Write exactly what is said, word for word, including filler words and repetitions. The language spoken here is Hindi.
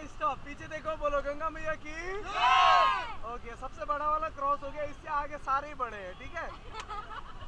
स्टॉप, पीछे देखो, बोलो गंगा मैया की। ओके, सबसे बड़ा वाला क्रॉस हो गया, इससे आगे सारे ही बड़े हैं, ठीक है।